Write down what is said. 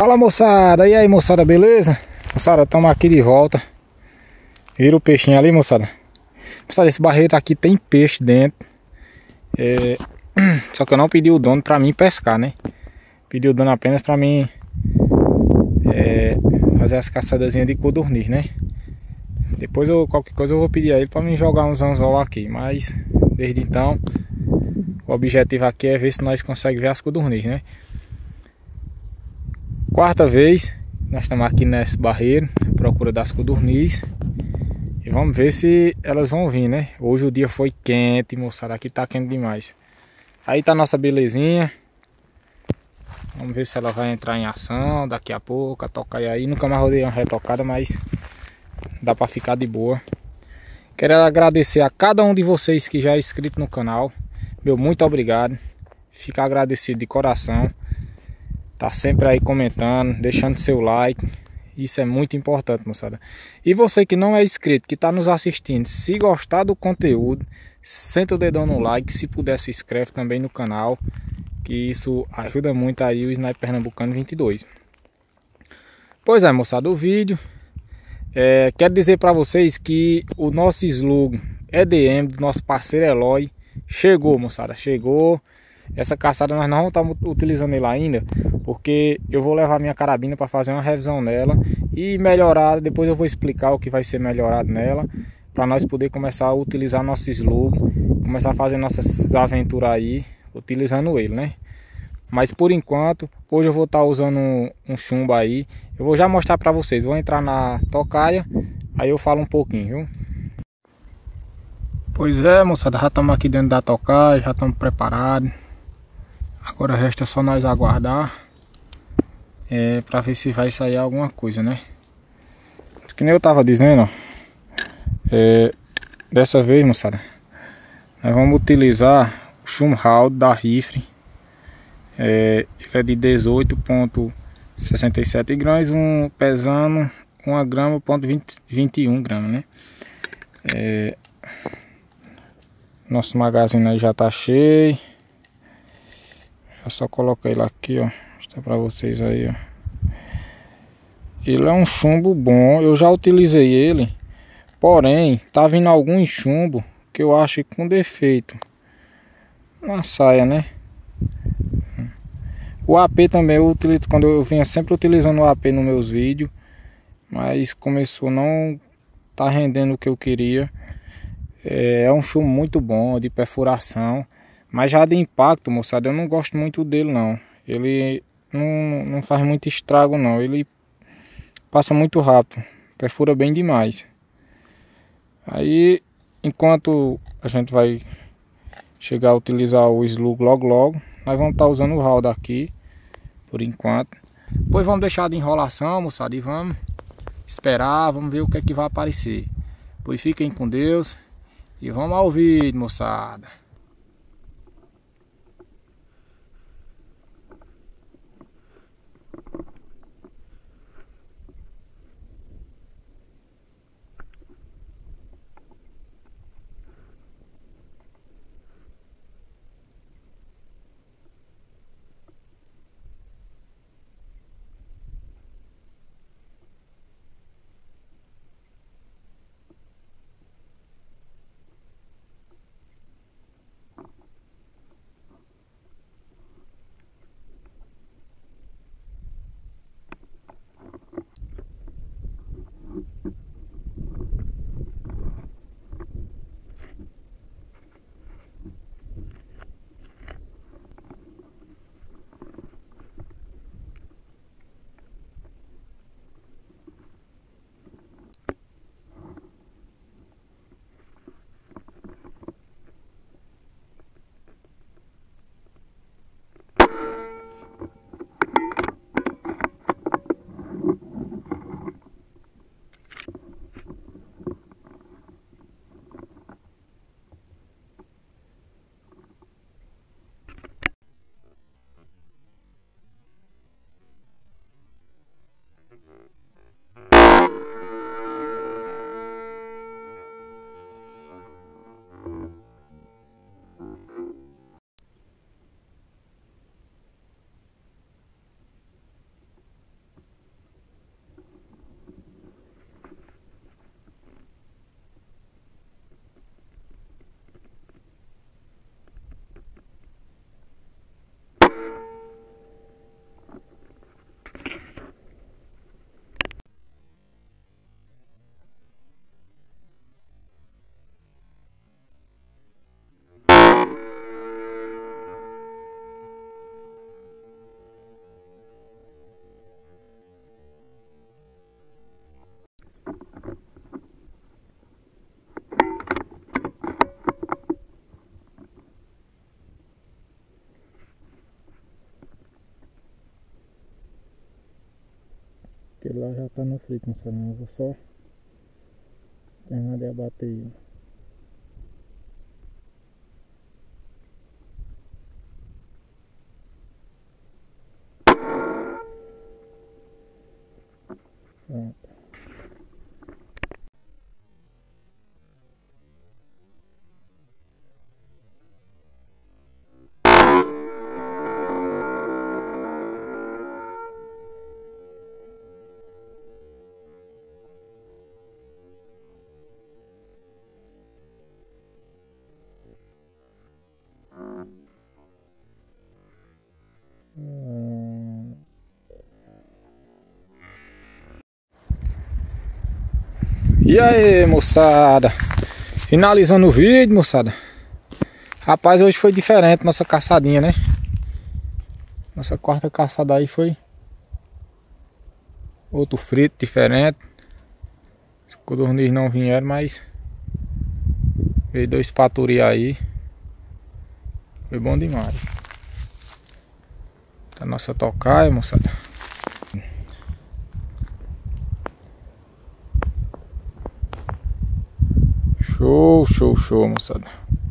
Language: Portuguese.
Fala moçada, e aí moçada, beleza? Moçada, estamos aqui de volta. Vira o peixinho ali, moçada. Moçada, esse barreiro aqui tem peixe dentro. Só que eu não pedi o dono pra mim pescar, né? Pedi o dono apenas pra mim fazer as caçadazinhas de codorniz, né? Depois qualquer coisa eu vou pedir a ele pra mim jogar uns anzol aqui. Mas desde então o objetivo aqui é ver se nós conseguimos ver as codorniz, né? Quarta vez nós estamos aqui nesse barreiro à procura das codorniz. E vamos ver se elas vão vir, né? Hoje o dia foi quente, moçada. Aqui tá quente demais. Aí tá a nossa belezinha. Vamos ver se ela vai entrar em ação daqui a pouco. A tocaia aí. Nunca mais rodei uma retocada, mas dá pra ficar de boa. Quero agradecer a cada um de vocês que já é inscrito no canal. Meu muito obrigado. Fico agradecido de coração. Tá sempre aí comentando, deixando seu like. Isso é muito importante, moçada. E você que não é inscrito, que está nos assistindo, se gostar do conteúdo, senta o dedão no like. Se puder, se inscreve também no canal, que isso ajuda muito aí o Sniper Pernambucano 22. Pois é, moçada, o vídeo quero dizer para vocês que o nosso slogan EDM do nosso parceiro Eloy chegou, moçada, chegou. Essa caçada nós não estamos utilizando ele ainda, porque eu vou levar minha carabina para fazer uma revisão nela e melhorar. Depois eu vou explicar o que vai ser melhorado nela, para nós poder começar a utilizar nosso slogan, começar a fazer nossas aventuras aí utilizando ele, né? Mas por enquanto, hoje eu vou estar usando um chumbo aí. Eu vou já mostrar para vocês. Vou entrar na tocaia, aí eu falo um pouquinho, viu? Pois é, moçada, já estamos aqui dentro da tocaia, já estamos preparados. Agora resta só nós aguardar para ver se vai sair alguma coisa, né? Que nem eu tava dizendo, dessa vez, moçada, nós vamos utilizar o chumbo da rifle. Ele é de 18,67 gramas, pesando 1 grama, 21 gramas, né? Nosso magazine aí já tá cheio. Eu só coloquei ele aqui, ó. Vou mostrar pra vocês aí, ó. Ele é um chumbo bom. Eu já utilizei ele. Porém, tá vindo algum chumbo que eu acho com defeito na saia, né? O AP também eu utilizo. Quando eu vinha sempre utilizando o AP nos meus vídeos, mas começou a não tá rendendo o que eu queria. É um chumbo muito bom, de perfuração. Mas já de impacto, moçada, eu não gosto muito dele não. Ele não faz muito estrago não. Ele passa muito rápido, perfura bem demais. Aí, enquanto a gente vai chegar a utilizar o slug logo, nós vamos estar usando o round aqui, por enquanto. Depois vamos deixar de enrolação, moçada, e vamos esperar, vamos ver o que é que vai aparecer. Pois fiquem com Deus e vamos ao vídeo, moçada. lá já tá no frito, moçada. Eu vou só terminar de abater ele. Pronto. E aí, moçada, finalizando o vídeo, moçada. Rapaz, hoje foi diferente nossa caçadinha, né? Nossa quarta caçada aí foi outro frito diferente. Os codornizes não vieram, mas veio 2 paturi aí. Foi bom demais. Tá nossa tocaia, moçada. Show, show, show, moçada.